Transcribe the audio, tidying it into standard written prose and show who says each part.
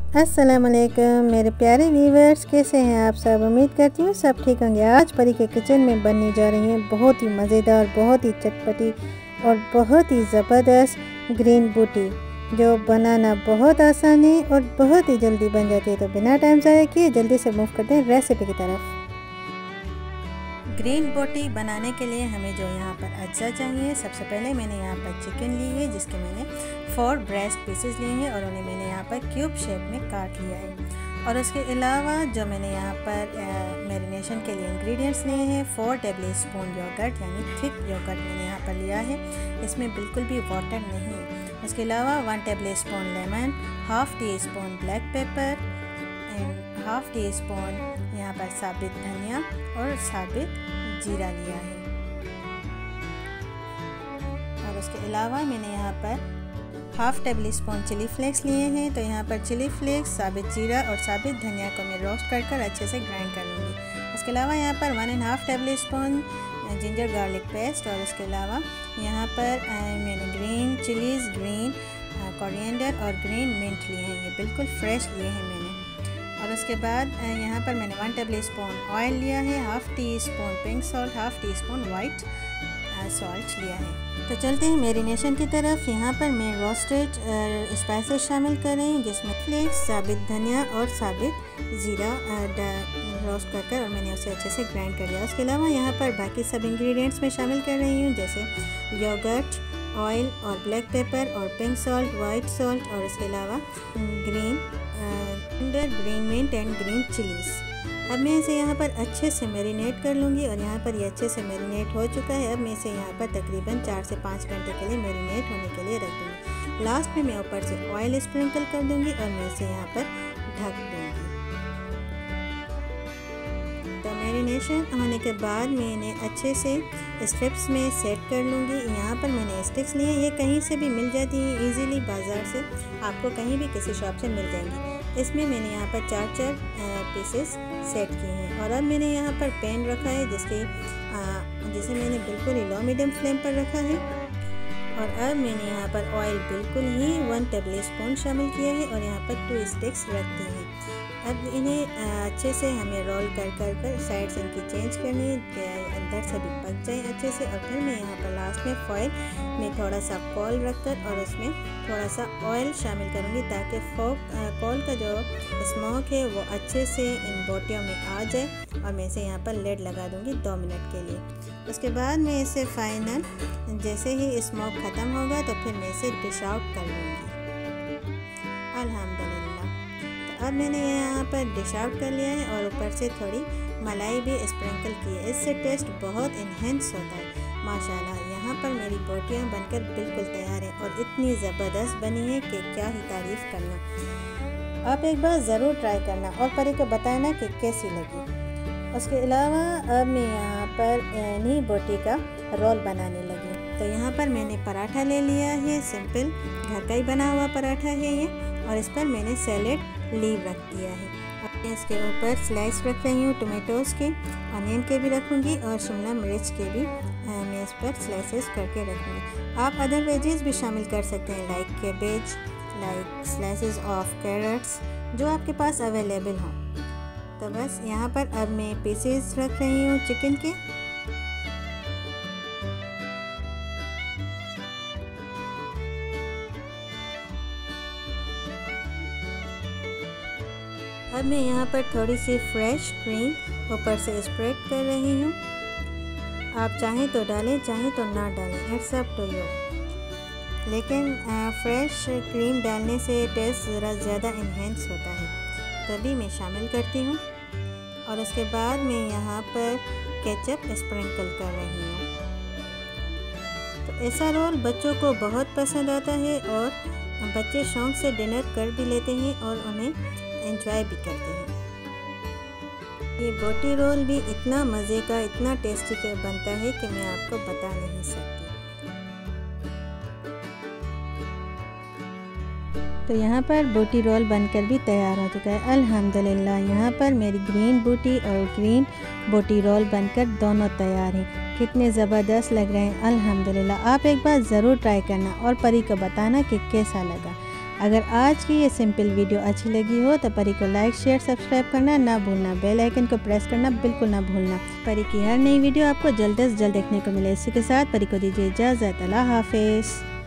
Speaker 1: अस्सलाम वालेकुम मेरे प्यारे व्यूवर्स, कैसे हैं आप सब। उम्मीद करती हूँ सब ठीक होंगे। आज परी के किचन में बनने जा रही हैं बहुत ही मज़ेदार, बहुत ही चटपटी और बहुत ही ज़बरदस्त ग्रीन बूटी, जो बनाना बहुत आसान है और बहुत ही जल्दी बन जाती है। तो बिना टाइम ज़ाया किए जल्दी से मूव करते हैं रेसिपी की तरफ। ग्रीन बोटी बनाने के लिए हमें जो यहाँ पर अज्जा चाहिए, सबसे पहले मैंने यहाँ पर चिकन ली है, जिसके मैंने 4 ब्रेस्ट पीसेस लिए हैं और उन्हें मैंने यहाँ पर क्यूब शेप में काट लिया है। और उसके अलावा जो मैंने यहाँ पर मैरिनेशन के लिए इंग्रेडिएंट्स लिए हैं, 4 टेबल स्पून योगर्ट यानी थिक योगर्ट मैंने यहाँ पर लिया है, इसमें बिल्कुल भी वाटर नहीं है। उसके अलावा 1 tablespoon lemon, half teaspoon black pepper and half teaspoon यहाँ पर साबित धनिया और साबित जीरा लिया है। और उसके अलावा मैंने यहाँ पर half tablespoon chilli flakes लिए हैं। तो यहाँ पर चिली फ्लेक्स, साबित जीरा और साबित धनिया को मैं रोस्ट कर अच्छे से ग्राइंड कर लूँगी। उसके अलावा यहाँ पर 1.5 tablespoon ginger garlic paste और उसके अलावा यहाँ पर मैंने ग्रीन चिलीज़, ग्रीन कोरिएंडर और ग्रीन मिंट लिए हैं, ये बिल्कुल फ्रेश लिए हैं मैंने। और उसके बाद यहाँ पर मैंने 1 टेबल स्पून ऑयल लिया है, half teaspoon pink salt, half teaspoon white salt लिया है। तो चलते हैं मैरिनेशन की तरफ। यहाँ पर मैं रोस्टेड स्पाइसेस शामिल कर रही हूँ, जिसमें फ्लेक्स, साबित धनिया और साबित ज़ीरा रोस्ट कर और मैंने उसे अच्छे से ग्राइंड कर लिया। उसके अलावा यहाँ पर बाकी सब इंग्रेडिएंट्स मैं शामिल कर रही हूँ, जैसे योगर्ट, ऑयल और ब्लैक पेपर और पिंक सॉल्ट, वाइट सॉल्ट और इसके अलावा green mint and green chillies. अब मैं इसे यहाँ पर अच्छे से मैरिनेट कर लूँगी और यहाँ पर ये अच्छे से मैरिनेट हो चुका है। अब मैं इसे यहाँ पर तकरीबन 4 से 5 घंटे के लिए मैरिनेट होने के लिए रख दूँगी। लास्ट में मैं ऊपर से ऑयल स्प्रिंकल कर दूँगी और मैं इसे यहाँ पर ढक दूँगी। तो मैरिनेशन होने के बाद मैं इन्हें अच्छे से स्ट्रिप्स में सेट कर लूँगी। यहाँ पर मैंने स्टिक्स लिए हैं, ये कहीं से भी मिल जाती हैं इजीली, बाज़ार से आपको कहीं भी किसी शॉप से मिल जाएंगी। इसमें मैंने यहाँ पर 4 पीसेस सेट किए हैं। और अब मैंने यहाँ पर पैन रखा है, जिसे मैंने बिल्कुल ही लो मीडियम फ्लेम पर रखा है। और अब मैंने यहाँ पर ऑयल बिल्कुल ही 1 टेबल स्पून शामिल किया है और यहाँ पर 2 स्टिक्स रख दी हैं। अब इन्हें अच्छे से हमें रोल कर साइड से इनकी चेंज करनी है, अंदर से भी पक जाए अच्छे से। और फिर मैं यहाँ पर लास्ट में फॉइल में थोड़ा सा कॉल रखकर और उसमें थोड़ा सा ऑयल शामिल करूँगी, ताकि कॉल का जो स्मोक है वो अच्छे से इन बोटियों में आ जाए। और मैं इसे यहाँ पर लेड लगा दूँगी 2 मिनट के लिए। उसके बाद मैं इसे फाइनल जैसे ही स्मोक ख़त्म होगा तो फिर मैं इसे डिश आउट कर लूँगी। अल्हम्दुलिल्लाह। अब मैंने यहाँ पर डिश आउट कर लिया है और ऊपर से थोड़ी मलाई भी स्प्रिंकल की है, इससे टेस्ट बहुत इन्हेंस होता है माशाल्लाह। यहाँ पर मेरी बोटियाँ बनकर बिल्कुल तैयार हैं और इतनी ज़बरदस्त बनी है कि क्या ही तारीफ़ करना। आप एक बार ज़रूर ट्राई करना और परी को बताना कि कैसी लगी। उसके अलावा अब मैं यहाँ पर इन्हीं बोटी का रोल बनाने लगी। तो यहाँ पर मैंने पराठा ले लिया है, सिंपल घर का ही बना हुआ पराठा है ये, और इस पर मैंने सैलेड लीव रख दिया है। अब मैं इसके ऊपर स्लाइस रख रही हूँ टोमेटोज़ के, अनियन के भी रखूँगी और शिमला मिर्च के भी मैं इस पर स्लाइसेस करके रखूँगी। आप अदर वेजेस भी शामिल कर सकते हैं, like cabbage, like slices of carrots, जो आपके पास अवेलेबल हों। तो बस यहाँ पर अब मैं पीसेस रख रही हूँ चिकन के। अब मैं यहाँ पर थोड़ी सी फ्रेश क्रीम ऊपर से स्प्रेड कर रही हूँ। आप चाहें तो डालें, चाहें तो ना डालें, इट्स अप टू यू। लेकिन फ्रेश क्रीम डालने से टेस्ट ज़रा ज़्यादा इन्हेंस होता है, तभी मैं शामिल करती हूँ। और उसके बाद मैं यहाँ पर केचप स्प्रिंकल कर रही हूँ। तो ऐसा रोल बच्चों को बहुत पसंद आता है और बच्चे शौक़ से डिनर कर भी लेते हैं और उन्हें एंजॉय भी करते हैं। ये बोटी रोल भी इतना मज़े का, इतना टेस्टी बनता है कि मैं आपको बता नहीं सकती। तो यहाँ पर बोटी रोल बनकर भी तैयार हो चुका है अल्हम्दुलिल्लाह। यहाँ पर मेरी ग्रीन बोटी और ग्रीन बोटी रोल बनकर दोनों तैयार हैं। कितने ज़बरदस्त लग रहे हैं अल्हम्दुलिल्लाह। आप एक बार ज़रूर ट्राई करना और परी को बताना कि कैसा लगा। अगर आज की ये सिंपल वीडियो अच्छी लगी हो तो परी को लाइक शेयर सब्सक्राइब करना ना भूलना, बेल आइकन को प्रेस करना बिल्कुल ना भूलना। परी की हर नई वीडियो आपको जल्द से जल्द देखने को मिले। इसी के साथ परी को दीजिए इजाज़त। अल्लाह हाफिज़।